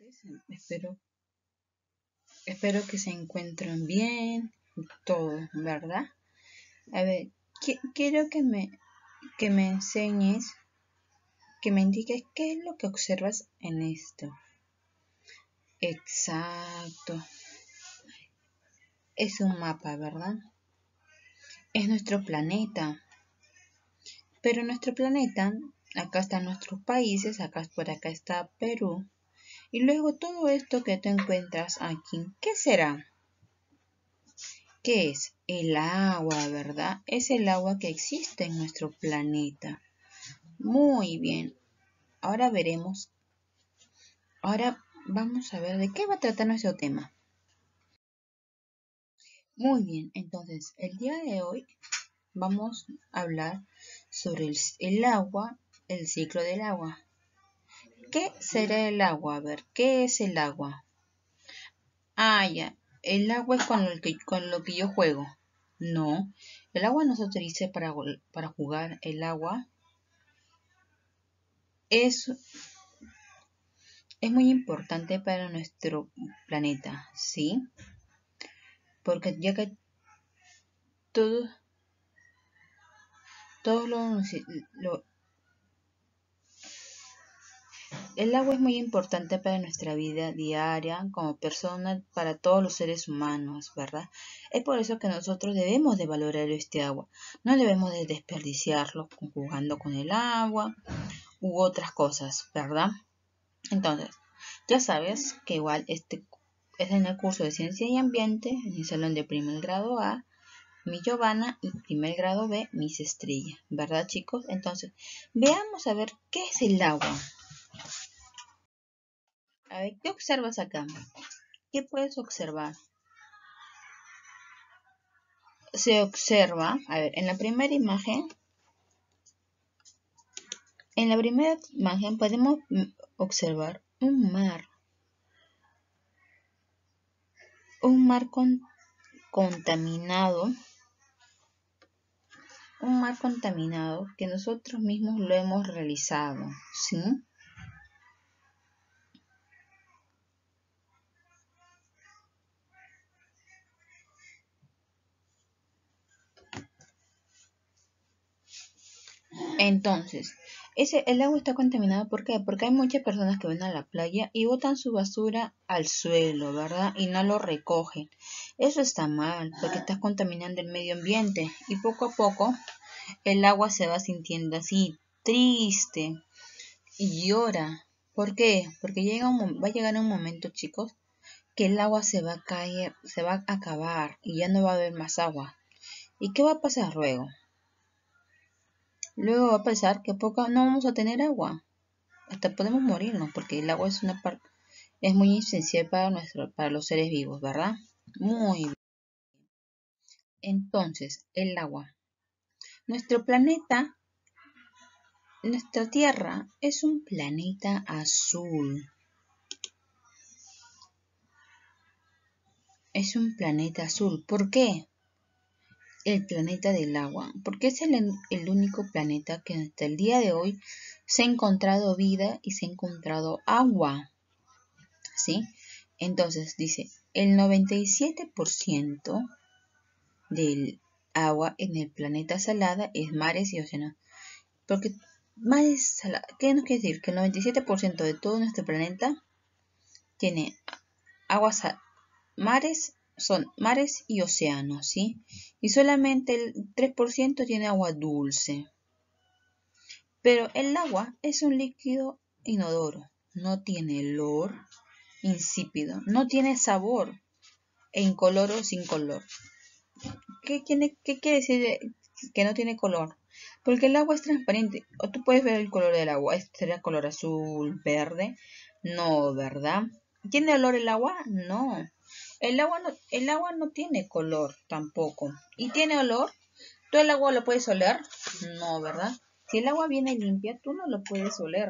tardes. Espero que se encuentren bien, todos, ¿verdad? A ver, quiero que me enseñes, que me indiques qué es lo que observas en esto. Exacto. Es un mapa, ¿verdad? Es nuestro planeta. Pero nuestro planeta, acá están nuestros países, por acá está Perú. Y luego todo esto que te encuentras aquí, ¿qué será? ¿Qué es? El agua, ¿verdad? Es el agua que existe en nuestro planeta. Muy bien. Ahora veremos. Ahora vamos a ver de qué va a tratar nuestro tema. Muy bien. Entonces, el día de hoy vamos a hablar sobre el agua, el ciclo del agua. ¿Qué será el agua? A ver, ¿qué es el agua? Ah, ya. El agua es con lo que yo juego. No. El agua no se utiliza para jugar. El agua es muy importante para nuestro planeta, ¿sí? Porque ya que todo el agua es muy importante para nuestra vida diaria como persona, para todos los seres humanos, ¿verdad? Es por eso que nosotros debemos de valorar este agua. No debemos de desperdiciarlo jugando con el agua u otras cosas, ¿verdad? Entonces, ya sabes que igual este es en el curso de Ciencia y Ambiente, en el salón de primer grado A, mi Giovanna, y primer grado B, Miss Estrella, ¿verdad, chicos? Entonces, veamos a ver qué es el agua. A ver, ¿qué observas acá? ¿Qué puedes observar? Se observa, a ver, en la primera imagen podemos observar un mar contaminado, un mar contaminado que nosotros mismos lo hemos realizado, ¿sí? Entonces, el agua está contaminada, ¿por qué? Porque hay muchas personas que van a la playa y botan su basura al suelo, ¿verdad? Y no lo recogen. Eso está mal, porque estás contaminando el medio ambiente y poco a poco el agua se va sintiendo así, triste y llora. ¿Por qué? Porque va a llegar un momento, chicos, que el agua se va a caer, se va a acabar y ya no va a haber más agua. ¿Y qué va a pasar luego? Luego va a pasar que no vamos a tener agua. Hasta podemos morirnos porque el agua es muy esencial para los seres vivos, ¿verdad? Muy bien. Entonces, el agua. Nuestro planeta, nuestra Tierra, es un planeta azul. Es un planeta azul. ¿Por qué? El planeta del agua. Porque es el único planeta que hasta el día de hoy se ha encontrado vida y se ha encontrado agua. ¿Sí? Entonces dice, el 97% del agua en el planeta salada es mares y océanos. Porque mares salados, ¿qué nos quiere decir? Que el 97% de todo nuestro planeta tiene son mares y océanos, ¿sí? Y solamente el 3% tiene agua dulce. Pero el agua es un líquido inodoro, no tiene olor, insípido, no tiene sabor, e incoloro sin color. ¿Qué quiere decir que no tiene color? Porque el agua es transparente. O tú puedes ver el color del agua. ¿Sería color azul, verde? No, ¿verdad? ¿Tiene olor el agua? No. El agua no tiene color tampoco. ¿Y tiene olor? ¿Tú el agua lo puedes oler? No, ¿verdad? Si el agua viene limpia, tú no lo puedes oler.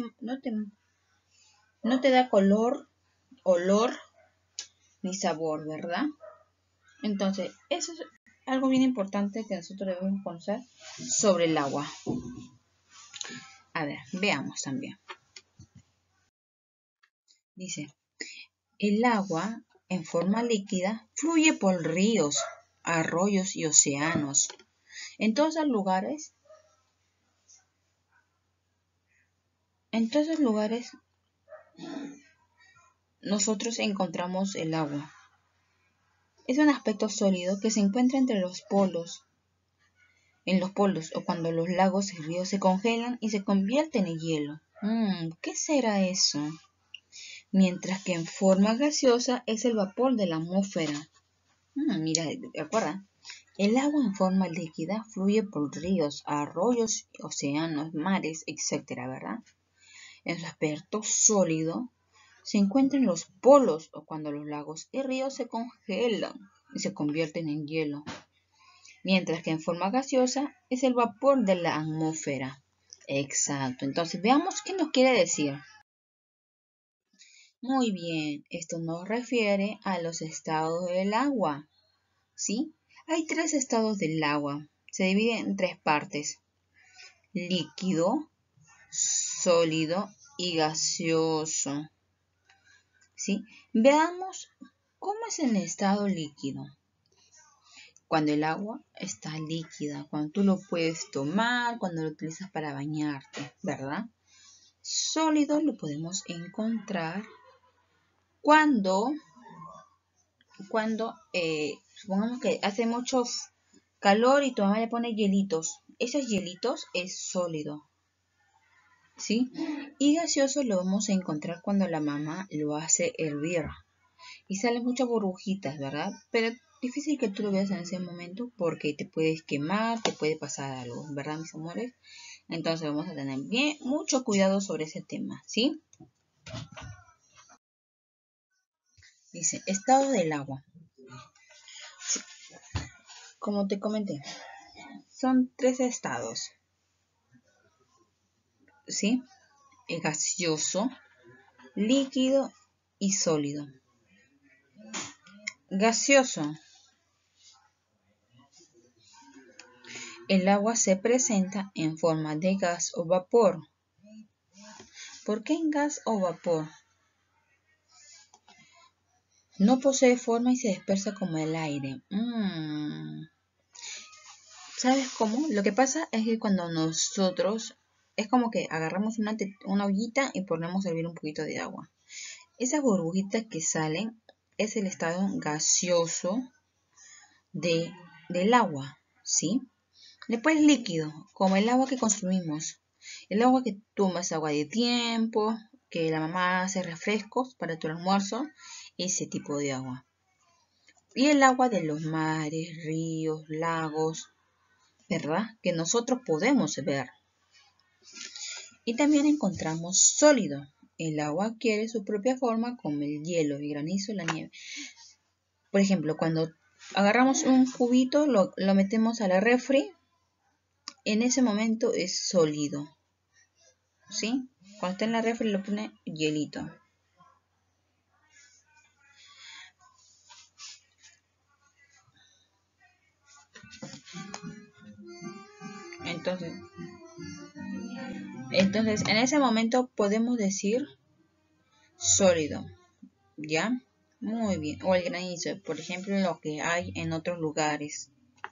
No te da color, olor ni sabor, ¿verdad? Entonces, eso es algo bien importante que nosotros debemos conocer sobre el agua. A ver, veamos también. Dice, el agua en forma líquida fluye por ríos, arroyos y océanos. En todos esos lugares nosotros encontramos el agua. Es un aspecto sólido que se encuentra entre los polos, en los polos o cuando los lagos y ríos se congelan y se convierten en hielo. ¿Qué será eso? Mientras que en forma gaseosa es el vapor de la atmósfera. Mira, recuerda, el agua en forma líquida fluye por ríos, arroyos, océanos, mares, etcétera, ¿verdad? En su aspecto sólido se encuentra en los polos o cuando los lagos y ríos se congelan y se convierten en hielo, mientras que en forma gaseosa es el vapor de la atmósfera. Exacto, entonces veamos qué nos quiere decir. Muy bien, esto nos refiere a los estados del agua, ¿sí? Hay 3 estados del agua, se divide en 3 partes: líquido, sólido y gaseoso, ¿sí? Veamos cómo es el estado líquido. Cuando el agua está líquida, cuando tú lo puedes tomar, cuando lo utilizas para bañarte, ¿verdad? Sólido lo podemos encontrar cuando supongamos que hace mucho calor y tu mamá le pone hielitos. Esos hielitos es sólido, ¿sí? Y gaseoso lo vamos a encontrar cuando la mamá lo hace hervir y salen muchas burbujitas, ¿verdad? Pero difícil que tú lo veas en ese momento porque te puedes quemar, te puede pasar algo, ¿verdad, mis amores? Entonces vamos a tener mucho cuidado sobre ese tema, ¿sí? Dice, estado del agua. Como te comenté, son 3 estados, ¿sí? El gaseoso, líquido y sólido. Gaseoso. El agua se presenta en forma de gas o vapor. ¿Por qué en gas o vapor? No posee forma y se dispersa como el aire. ¿Sabes cómo? Lo que pasa es que cuando nosotros, es como que agarramos una ollita y ponemos a hervir un poquito de agua. Esas burbujitas que salen es el estado gaseoso del agua, ¿sí? Después líquido, como el agua que consumimos. El agua que tomas, agua de tiempo, que la mamá hace refrescos para tu almuerzo, ese tipo de agua. Y el agua de los mares, ríos, lagos, ¿verdad? Que nosotros podemos ver. Y también encontramos sólido. El agua adquiere su propia forma como el hielo, el granizo, la nieve. Por ejemplo, cuando agarramos un cubito, lo metemos a la refri, en ese momento es sólido, ¿sí? Cuando está en la refri lo pone hielito. Entonces, en ese momento podemos decir sólido, ¿ya? Muy bien. O el granizo, por ejemplo, lo que hay en otros lugares.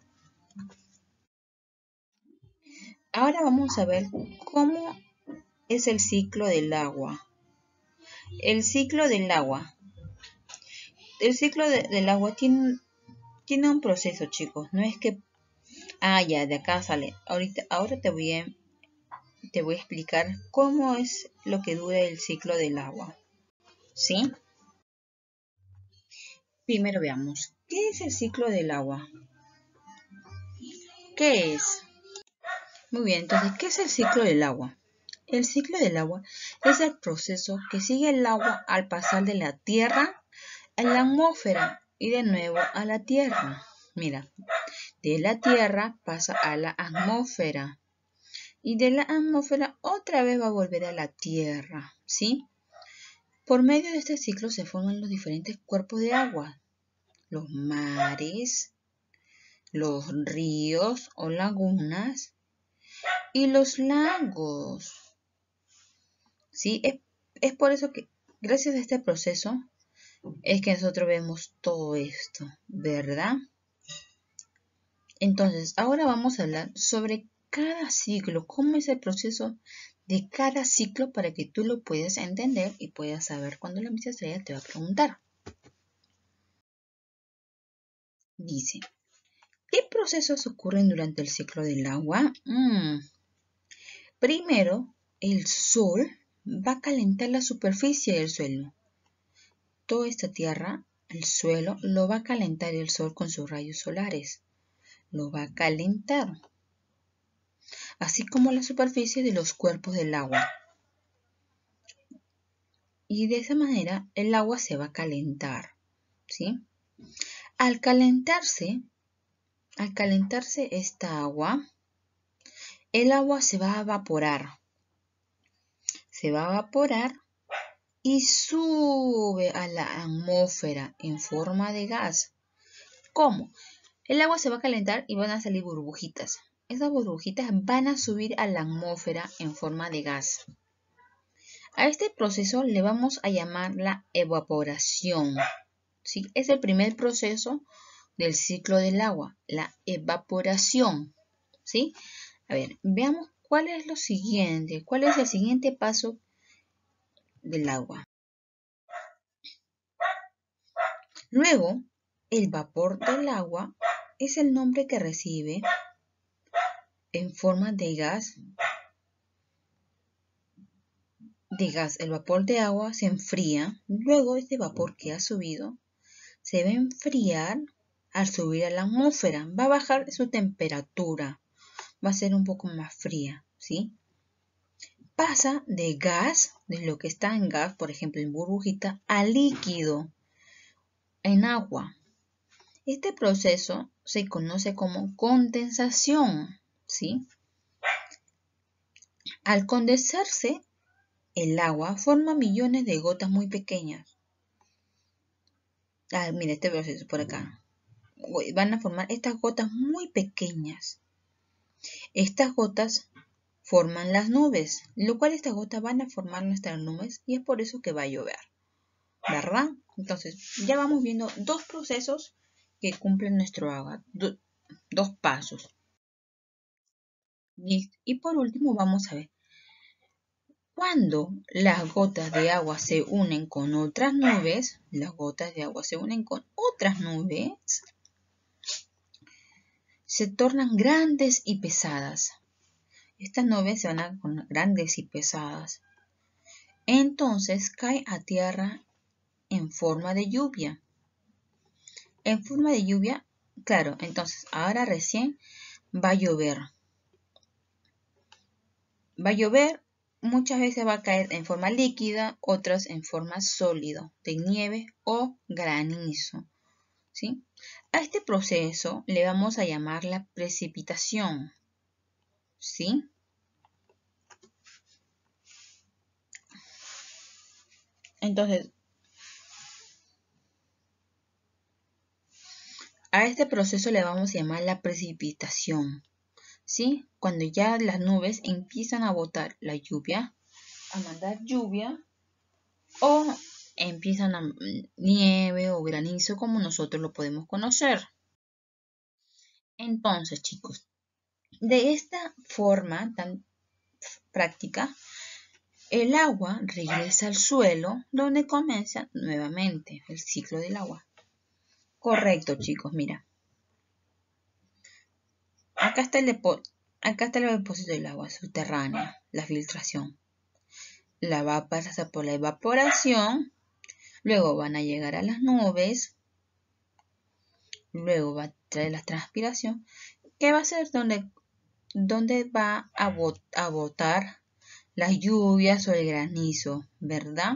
Ahora vamos a ver cómo es el ciclo del agua. El ciclo del agua. El ciclo del agua tiene un proceso, chicos. No es que, ya, de acá sale. Ahora te voy a explicar cómo es lo que dura el ciclo del agua. ¿Sí? Primero veamos, ¿qué es el ciclo del agua? ¿Qué es? Muy bien, entonces, ¿qué es el ciclo del agua? El ciclo del agua es el proceso que sigue el agua al pasar de la Tierra a la atmósfera y de nuevo a la Tierra. Mira, de la Tierra pasa a la atmósfera y de la atmósfera otra vez va a volver a la Tierra, ¿sí? Por medio de este ciclo se forman los diferentes cuerpos de agua, los mares, los ríos o lagunas y los lagos. ¿Sí? Es por eso que Gracias a este proceso es que nosotros vemos todo esto, ¿verdad? Entonces, ahora vamos a hablar sobre cada ciclo, cómo es el proceso de cada ciclo para que tú lo puedas entender y puedas saber cuando la Miss Estrella te va a preguntar. Dice, ¿qué procesos ocurren durante el ciclo del agua? Primero, el sol va a calentar la superficie del suelo. Toda esta tierra, el suelo, lo va a calentar el sol con sus rayos solares. Lo va a calentar, así como la superficie de los cuerpos del agua. Y de esa manera el agua se va a calentar, ¿sí? Al calentarse esta agua, el agua se va a evaporar. Se va a evaporar y sube a la atmósfera en forma de gas. ¿Cómo? El agua se va a calentar y van a salir burbujitas. Esas burbujitas van a subir a la atmósfera en forma de gas. A este proceso le vamos a llamar la evaporación, ¿sí? Es el primer proceso del ciclo del agua, la evaporación, ¿sí? A ver, veamos cuál es el siguiente paso del agua. Luego, el vapor del agua es el nombre que recibe en forma de gas. El vapor de agua se enfría. Luego, este vapor que ha subido se va a enfriar al subir a la atmósfera. Va a bajar su temperatura. Va a ser un poco más fría, ¿sí? Pasa de gas, de lo que está en gas, por ejemplo en burbujita, a líquido, en agua. Este proceso se conoce como condensación, ¿sí? Al condensarse, el agua forma millones de gotas muy pequeñas. Mira este proceso por acá. Van a formar estas gotas muy pequeñas. Estas gotas forman las nubes, lo cual estas gotas van a formar nuestras nubes y es por eso que va a llover, ¿verdad? Entonces, ya vamos viendo dos procesos que cumplen nuestro agua, dos pasos. Y por último vamos a ver, cuando las gotas de agua se unen con otras nubes, se tornan grandes y pesadas. Estas nubes se van a poner grandes y pesadas. Entonces cae a tierra en forma de lluvia. En forma de lluvia, claro, entonces ahora recién va a llover. Va a llover, muchas veces va a caer en forma líquida, otras en forma sólida, de nieve o granizo, ¿sí? A este proceso le vamos a llamar la precipitación, ¿sí? Entonces, a este proceso le vamos a llamar la precipitación, ¿sí? Cuando ya las nubes empiezan a botar la lluvia, a mandar lluvia, o empiezan a nieve o granizo como nosotros lo podemos conocer. Entonces, chicos, de esta forma tan práctica, el agua regresa al suelo donde comienza nuevamente el ciclo del agua. Correcto, chicos, mira. Acá está el depósito del agua subterránea, la filtración. La va a pasar por la evaporación, luego van a llegar a las nubes, luego va a traer la transpiración, que va a ser donde va a botar las lluvias o el granizo, ¿verdad?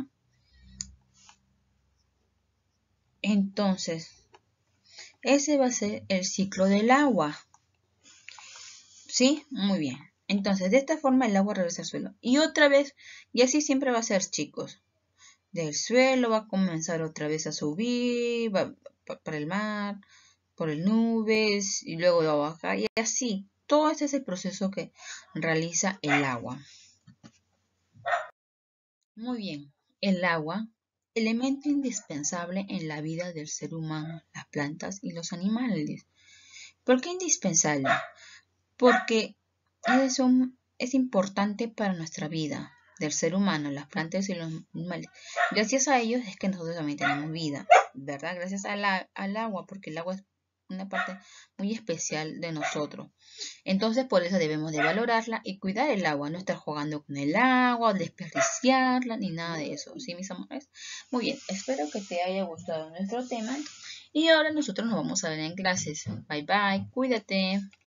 Entonces, ese va a ser el ciclo del agua. ¿Sí? Muy bien. Entonces, de esta forma el agua regresa al suelo. Y otra vez, y así siempre va a ser, chicos. Del suelo va a comenzar otra vez a subir, va para el mar, por el nubes, y luego va a bajar, y así. Todo este es el proceso que realiza el agua. Muy bien. El agua elemento indispensable en la vida del ser humano, las plantas y los animales. ¿Por qué indispensable? Porque es importante para nuestra vida del ser humano, las plantas y los animales. Gracias a ellos es que nosotros también tenemos vida, ¿verdad? Gracias al agua, porque el agua es una parte muy especial de nosotros. Entonces, por eso debemos de valorarla y cuidar el agua, no estar jugando con el agua, desperdiciarla, ni nada de eso. ¿Sí, mis amores? Muy bien, espero que te haya gustado nuestro tema. Y ahora nosotros nos vamos a ver en clases. Bye bye, cuídate.